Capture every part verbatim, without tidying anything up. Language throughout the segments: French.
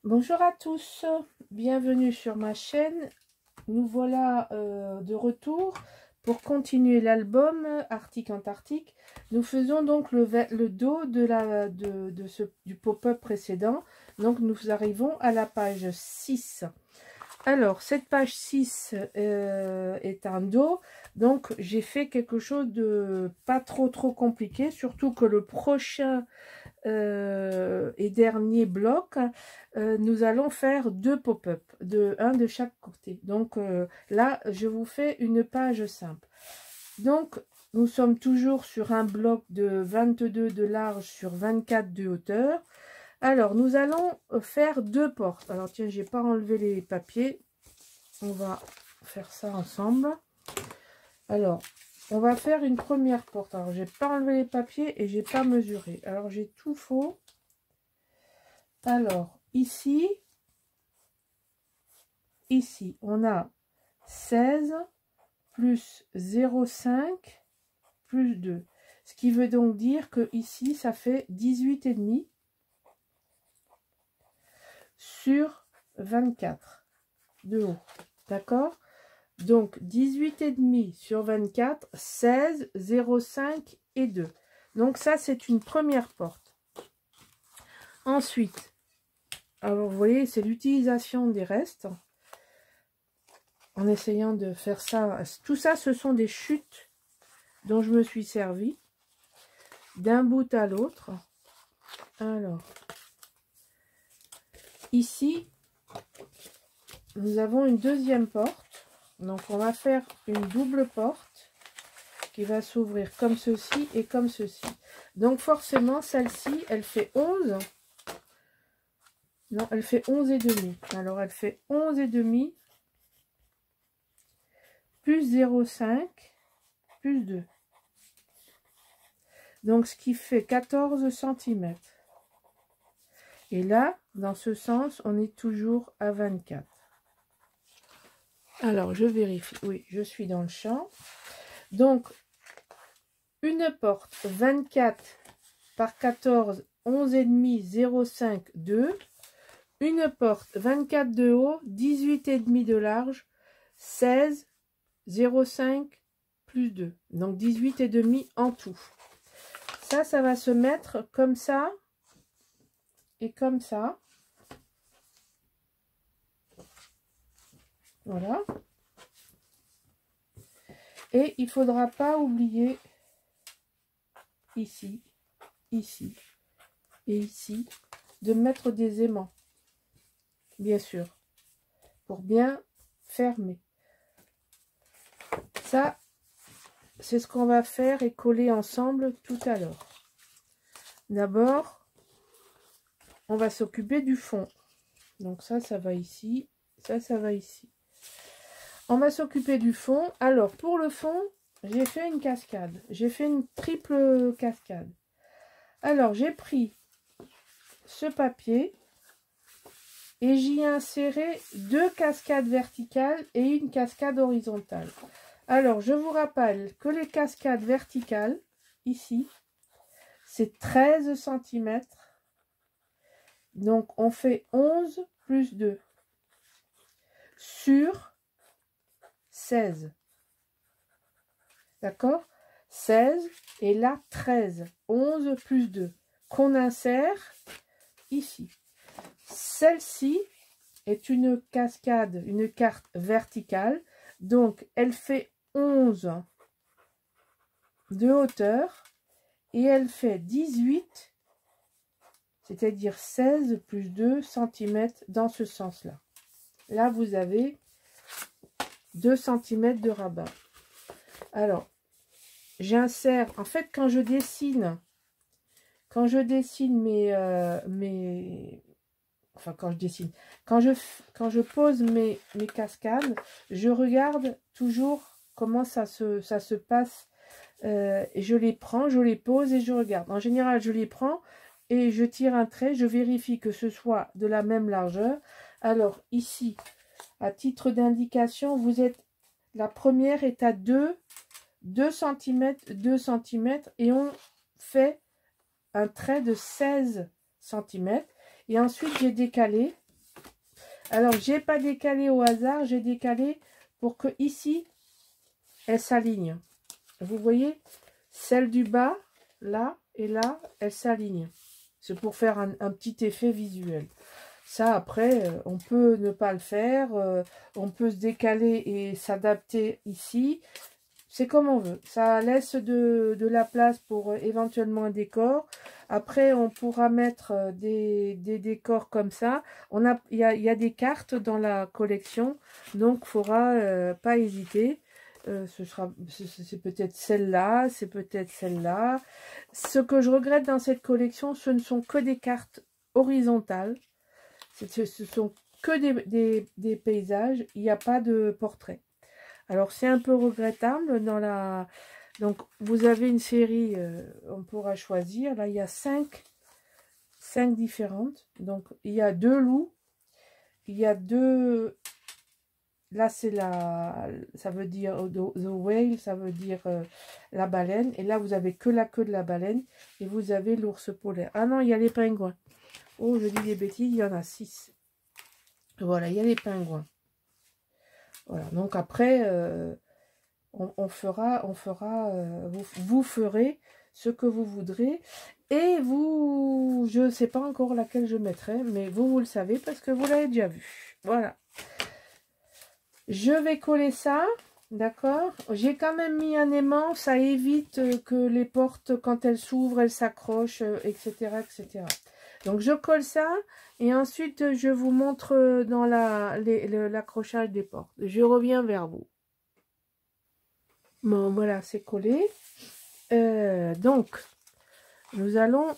Bonjour à tous, bienvenue sur ma chaîne. Nous voilà euh, de retour pour continuer l'album Arctique Antarctique. Nous faisons donc le, le dos de la, de, de ce, du pop-up précédent. Donc nous arrivons à la page six. Alors cette page six euh, est un dos. Donc j'ai fait quelque chose de pas trop trop compliqué. Surtout que le prochain Euh, et dernier bloc, euh, nous allons faire deux pop-up, de, un de chaque côté. Donc euh, là, je vous fais une page simple. Donc, nous sommes toujours sur un bloc de vingt-deux de large sur vingt-quatre de hauteur. Alors, nous allons faire deux portes. Alors, tiens, j'ai pas enlevé les papiers. On va faire ça ensemble. Alors, on va faire une première porte. Alors, j'ai pas enlevé les papiers et j'ai pas mesuré. Alors, j'ai tout faux. Alors, ici, ici, on a seize plus zéro virgule cinq plus deux. Ce qui veut donc dire que ici, ça fait dix-huit virgule cinq sur vingt-quatre de haut. D'accord? Donc, dix-huit virgule cinq sur vingt-quatre, seize, zéro virgule cinq et deux. Donc, ça, c'est une première porte. Ensuite, alors, vous voyez, c'est l'utilisation des restes. En essayant de faire ça. Tout ça, ce sont des chutes dont je me suis servi. D'un bout à l'autre. Alors, ici, nous avons une deuxième porte. Donc, on va faire une double porte qui va s'ouvrir comme ceci et comme ceci. Donc, forcément, celle-ci, elle fait onze. Non, elle fait onze et demi. Alors, elle fait onze et demi plus zéro virgule cinq plus deux. Donc, ce qui fait quatorze centimètres. Et là, dans ce sens, on est toujours à vingt-quatre. Alors, je vérifie. Oui, je suis dans le champ. Donc, une porte vingt-quatre par quatorze, onze virgule cinq, zéro virgule cinq, deux. Une porte vingt-quatre de haut, dix-huit virgule cinq de large, seize, zéro virgule cinq plus deux. Donc, dix-huit virgule cinq en tout. Ça, ça va se mettre comme ça et comme ça. Voilà. Et il ne faudra pas oublier ici, ici et ici de mettre des aimants. Bien sûr. Pour bien fermer. Ça, c'est ce qu'on va faire et coller ensemble tout à l'heure. D'abord, on va s'occuper du fond. Donc ça, ça va ici. Ça, ça va ici. On va s'occuper du fond. Alors, pour le fond, j'ai fait une cascade. J'ai fait une triple cascade. Alors, j'ai pris ce papier et j'y ai inséré deux cascades verticales et une cascade horizontale. Alors, je vous rappelle que les cascades verticales, ici, c'est treize centimètres. Donc, on fait onze plus deux sur seize. D'accord? seize et là, treize. onze plus deux. Qu'on insère ici. Celle-ci est une cascade, une carte verticale. Donc, elle fait onze de hauteur et elle fait dix-huit, c'est-à-dire seize plus deux centimètres dans ce sens-là. Là, vous avez deux centimètres de rabat. Alors, j'insère, en fait, quand je dessine, quand je dessine mes, euh, mes, enfin, quand je dessine, quand je, quand je pose mes, mes cascades, je regarde toujours comment ça se, ça se passe. Euh, et je les prends, je les pose et je regarde. En général, je les prends et je tire un trait, je vérifie que ce soit de la même largeur. Alors, ici, à titre d'indication, vous êtes, la première est à deux, deux centimètres, deux centimètres et on fait un trait de seize centimètres. Et ensuite, j'ai décalé Alors, j'ai pas décalé au hasard, j'ai décalé pour que ici, elle s'aligne. Vous voyez, celle du bas, là et là, elle s'aligne. C'est pour faire un, un petit effet visuel. Ça, après, euh, on peut ne pas le faire. Euh, on peut se décaler et s'adapter ici. C'est comme on veut. Ça laisse de, de la place pour euh, éventuellement un décor. Après, on pourra mettre euh, des, des décors comme ça. On a, il y a, il y a des cartes dans la collection. Donc, il ne faudra euh, pas hésiter. Euh, ce sera, c'est peut-être celle-là, c'est peut-être celle-là. Ce que je regrette dans cette collection, ce ne sont que des cartes horizontales. Ce sont que des, des, des paysages, il n'y a pas de portrait. Alors c'est un peu regrettable dans la... Donc vous avez une série, euh, on pourra choisir. Là il y a cinq, cinq différentes. Donc il y a deux loups, il y a deux... Là c'est la... ça veut dire the whale, ça veut dire euh, la baleine. Et là vous avez que la queue de la baleine et vous avez l'ours polaire. Ah non, il y a les pingouins. Oh, je dis des bêtises, il y en a six. Voilà, il y a les pingouins. Voilà, donc après, euh, on, on fera, on fera, euh, vous, vous ferez ce que vous voudrez. Et vous, je ne sais pas encore laquelle je mettrai, mais vous, vous le savez parce que vous l'avez déjà vu. Voilà. Je vais coller ça, d'accord? J'ai quand même mis un aimant, ça évite que les portes, quand elles s'ouvrent, elles s'accrochent, et cetera, et cetera. Donc je colle ça et ensuite je vous montre dans la l'accrochage des portes. Je reviens vers vous. Bon voilà, c'est collé. Euh, donc nous allons...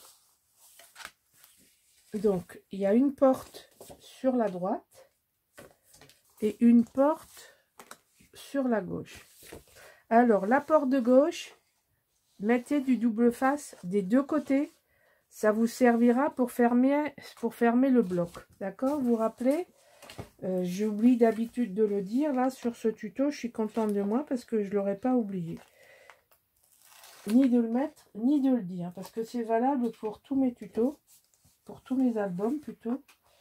Donc il y a une porte sur la droite et une porte sur la gauche. Alors la porte de gauche, mettez du double face des deux côtés. Ça vous servira pour fermer, pour fermer le bloc. D'accord? Vous vous rappelez? euh, J'oublie d'habitude de le dire. Là, sur ce tuto, je suis contente de moi parce que je ne l'aurais pas oublié. Ni de le mettre, ni de le dire. Parce que c'est valable pour tous mes tutos. Pour tous mes albums, plutôt.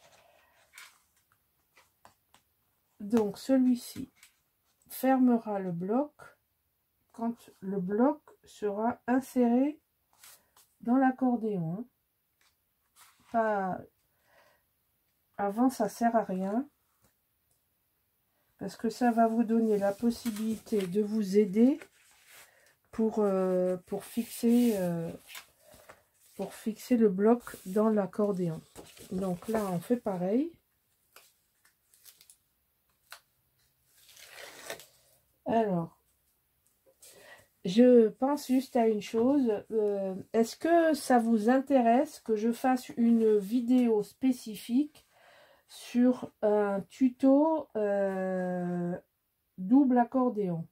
Donc, celui-ci fermera le bloc quand le bloc sera inséré dans l'accordéon. Pas... Avant, ça sert à rien. Parce que ça va vous donner la possibilité de vous aider pour, euh, pour, fixer, euh, pour fixer le bloc dans l'accordéon. Donc là, on fait pareil. Alors, je pense juste à une chose. Euh, Est-ce que ça vous intéresse que je fasse une vidéo spécifique sur un tuto euh, double accordéon?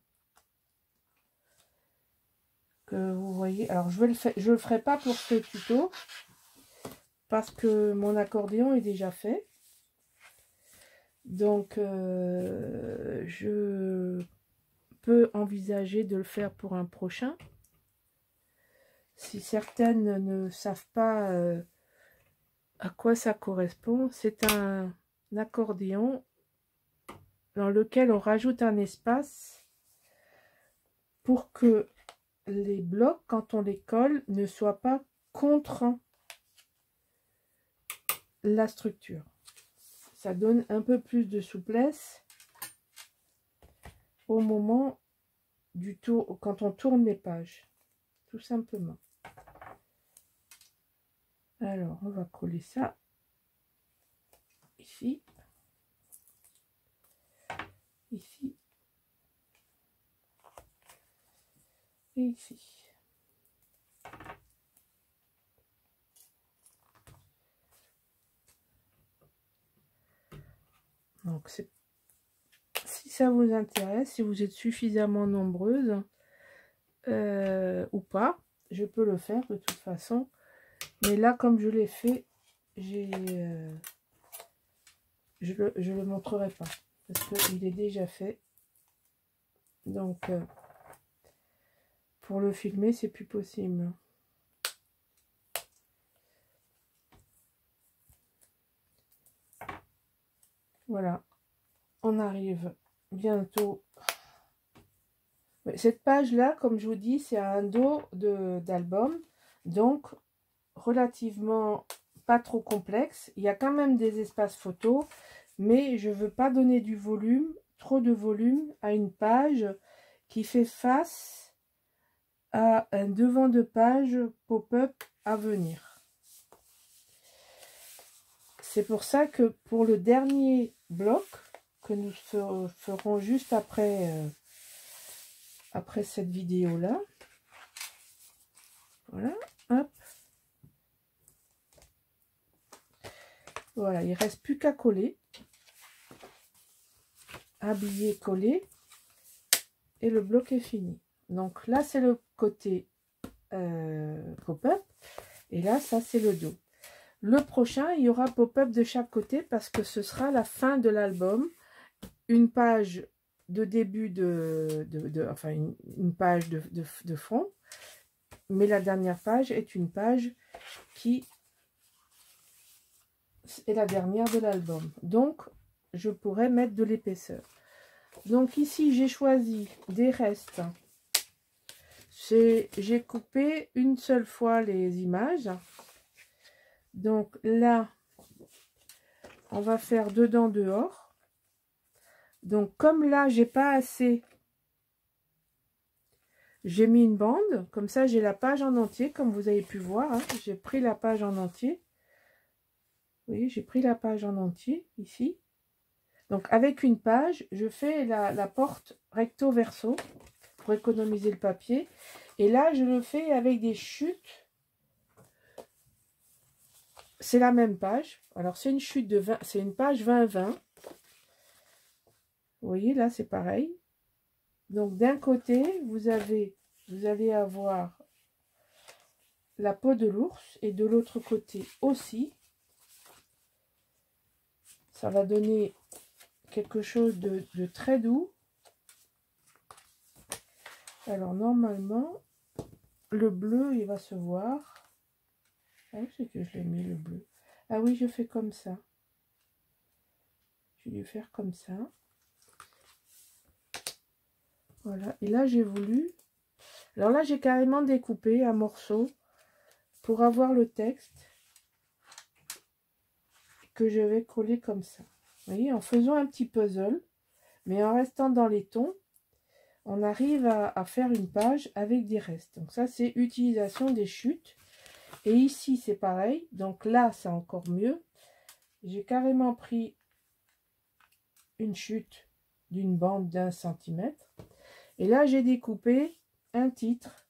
Que vous voyez, alors je vais le faire, je le ferai pas pour ce tuto parce que mon accordéon est déjà fait. Donc euh, je peux envisager de le faire pour un prochain. Si certaines ne savent pas euh, à quoi ça correspond, c'est un accordéon dans lequel on rajoute un espace pour que les blocs, quand on les colle, ne soient pas contre la structure. Ça donne un peu plus de souplesse au moment du tour, quand on tourne les pages, tout simplement. Alors, on va coller ça ici, ici et ici. Donc, c'est si ça vous intéresse, si vous êtes suffisamment nombreuses euh, ou pas, je peux le faire de toute façon. Mais là, comme je l'ai fait, j'ai, euh, je le, je le montrerai pas parce qu'il est déjà fait. Donc, euh, pour le filmer, c'est plus possible. Voilà, on arrive bientôt. Cette page-là, comme je vous dis, c'est un dos d'album, donc relativement pas trop complexe. Il y a quand même des espaces photos, mais je ne veux pas donner du volume, trop de volume à une page qui fait face à un devant de page pop-up à venir. C'est pour ça que pour le dernier bloc, que nous ferons juste après... Euh, après cette vidéo là, voilà, hop, voilà, il reste plus qu'à coller, habiller, coller, et le bloc est fini. Donc là c'est le côté euh, pop-up, et là ça c'est le dos. Le prochain, il y aura pop-up de chaque côté parce que ce sera la fin de l'album, une page de début de, de, de enfin une, une page de, de, de fond, mais la dernière page est une page qui est la dernière de l'album, donc je pourrais mettre de l'épaisseur. Donc ici j'ai choisi des restes, j'ai coupé une seule fois les images, donc là on va faire dedans dehors. Donc, comme là, j'ai pas assez, j'ai mis une bande. Comme ça, j'ai la page en entier, comme vous avez pu voir. Hein, j'ai pris la page en entier. Vous voyez, j'ai pris la page en entier, ici. Donc, avec une page, je fais la, la porte recto-verso pour économiser le papier. Et là, je le fais avec des chutes. C'est la même page. Alors, c'est une chute de vingt, c'est une page vingt vingt. Vous voyez, là, c'est pareil. Donc, d'un côté, vous avez, vous allez avoir la peau de l'ours et de l'autre côté aussi. Ça va donner quelque chose de, de très doux. Alors, normalement, le bleu, il va se voir. Ah oui, c'est que je l'ai mis, le bleu. Ah oui, je fais comme ça. Je vais lui faire comme ça. Voilà, et là j'ai voulu, alors là j'ai carrément découpé un morceau pour avoir le texte que je vais coller comme ça. Vous voyez, en faisant un petit puzzle, mais en restant dans les tons, on arrive à, à faire une page avec des restes. Donc ça c'est utilisation des chutes. Et ici c'est pareil, donc là c'est encore mieux. J'ai carrément pris une chute d'une bande d'un centimètre. Et là, j'ai découpé un titre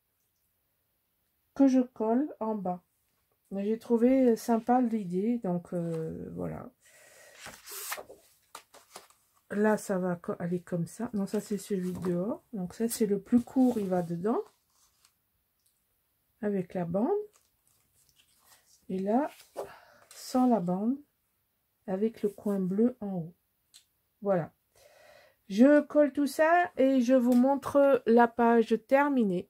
que je colle en bas. J'ai trouvé sympa l'idée, donc euh, voilà. Là, ça va aller comme ça. Non, ça, c'est celui de dehors. Donc ça, c'est le plus court, il va dedans. Avec la bande. Et là, sans la bande, avec le coin bleu en haut. Voilà. Je colle tout ça et je vous montre la page terminée.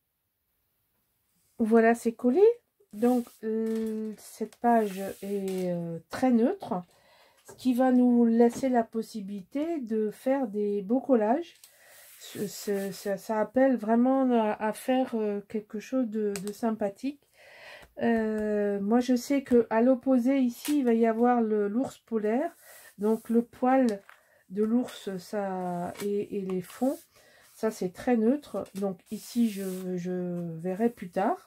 Voilà, c'est collé. Donc, euh, cette page est euh, très neutre, ce qui va nous laisser la possibilité de faire des beaux collages. Ça, ça, ça appelle vraiment à, à faire euh, quelque chose de, de sympathique. Euh, moi, je sais que à l'opposé, ici, il va y avoir l'ours polaire. Donc, le poil de l'ours, ça et, et les fonds, ça c'est très neutre. Donc ici je, je verrai plus tard.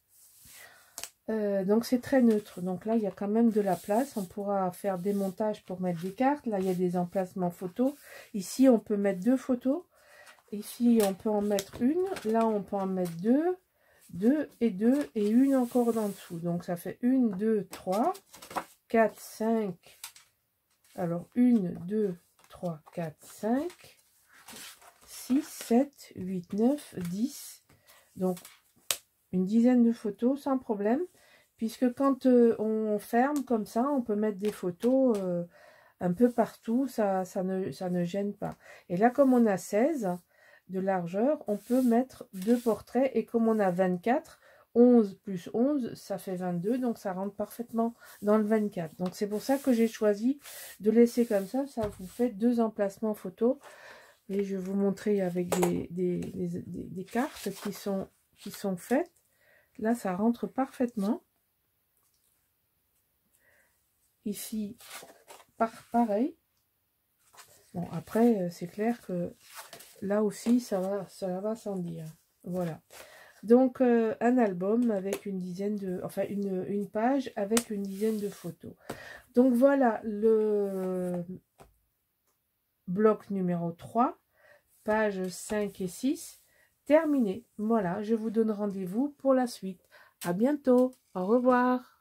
Euh, donc c'est très neutre. Donc là il y a quand même de la place. On pourra faire des montages pour mettre des cartes. Là il y a des emplacements photos. Ici on peut mettre deux photos. Ici on peut en mettre une. Là on peut en mettre deux. Deux et deux et une encore en dessous. Donc ça fait une, deux, trois, quatre, cinq. Alors une, deux, trois, quatre, cinq, six, sept, huit, neuf, dix. Donc, une dizaine de photos sans problème. Puisque quand euh, on ferme comme ça, on peut mettre des photos euh, un peu partout. Ça, ça, ne, ça ne gêne pas. Et là, comme on a seize de largeur, on peut mettre deux portraits. Et comme on a vingt-quatre, onze plus onze, ça fait vingt-deux, donc ça rentre parfaitement dans le vingt-quatre. Donc c'est pour ça que j'ai choisi de laisser comme ça, ça vous fait deux emplacements photo. Et je vais vous montrer avec des, des, des, des, des cartes qui sont, qui sont faites. Là, ça rentre parfaitement. Ici, par, pareil. Bon, après, c'est clair que là aussi, ça va, ça va sans dire. Voilà. Donc, euh, un album avec une dizaine de... Enfin, une, une page avec une dizaine de photos. Donc, voilà le bloc numéro trois, pages cinq et six, terminé. Voilà, je vous donne rendez-vous pour la suite. À bientôt. Au revoir.